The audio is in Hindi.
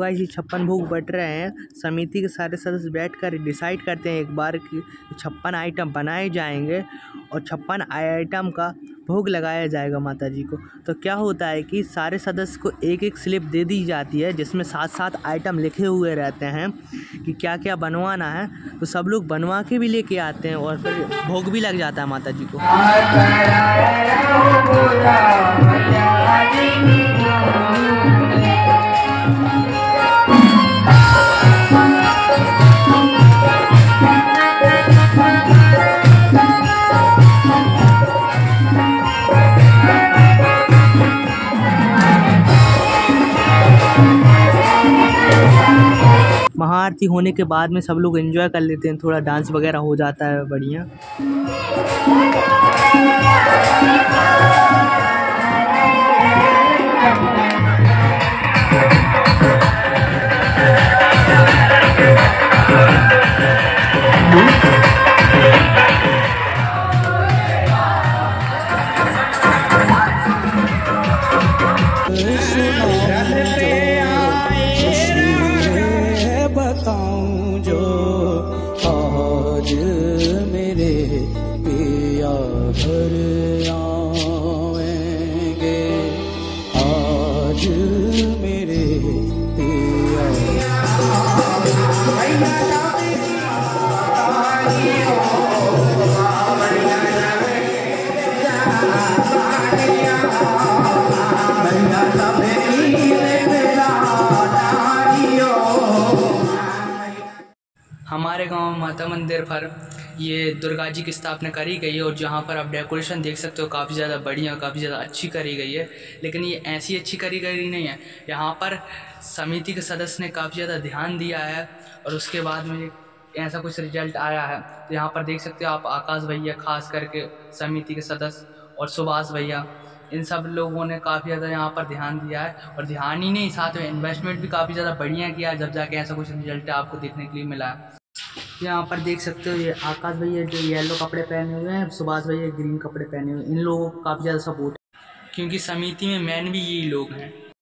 गाइस ये 56 भोग बट रहे हैं। समिति के सारे सदस्य बैठकर डिसाइड करते हैं एक बार कि 56 आइटम बनाए जाएंगे और 56 आइटम का भोग लगाया जाएगा माता जी को। तो क्या होता है कि सारे सदस्य को एक एक स्लिप दे दी जाती है जिसमें 7-7 आइटम लिखे हुए रहते हैं कि क्या क्या बनवाना है। तो सब लोग बनवा के भी लेके आते हैं और फिर भोग भी लग जाता है माता जी को। महाआरती होने के बाद में सब लोग एंजॉय कर लेते हैं, थोड़ा डांस वगैरह हो जाता है बढ़िया। बताऊं जो आज मेरे पिया घर आएंगे, आज मेरे पिया हमारे गांव में माता मंदिर पर ये दुर्गा जी की स्थापना करी गई है और जहां पर आप डेकोरेशन देख सकते हो काफ़ी ज़्यादा बढ़िया, काफ़ी ज़्यादा अच्छी करी गई है। लेकिन ये ऐसी अच्छी करी गई नहीं है, यहाँ पर समिति के सदस्य ने काफ़ी ज़्यादा ध्यान दिया है और उसके बाद में ऐसा कुछ रिजल्ट आया है। तो यहाँ पर देख सकते हो आप आकाश भैया खास करके समिति के सदस्य और सुभाष भैया, इन सब लोगों ने काफ़ी ज़्यादा यहाँ पर ध्यान दिया है और ध्यान ही नहीं साथ में इन्वेस्टमेंट भी काफ़ी ज़्यादा बढ़िया किया है, जब जाके ऐसा कुछ रिजल्ट आपको देखने के लिए मिला है। यहाँ पर देख सकते हो ये आकाश भैया जो येलो कपड़े पहने हुए हैं, सुभाष भैया ग्रीन कपड़े पहने हुए हैं। इन लोगों को काफ़ी ज़्यादा सपोर्ट है क्योंकि समिति में मेन भी यही लोग हैं।